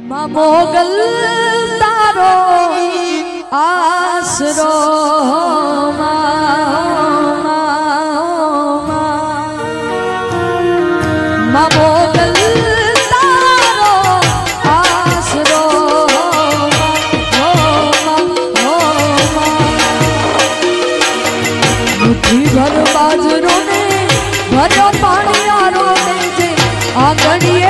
मोगल तारो आसरो मोगल तारो आसरो मुट्ठी भर बाजरो ने भरो पानी आरो ने जे आंगणिए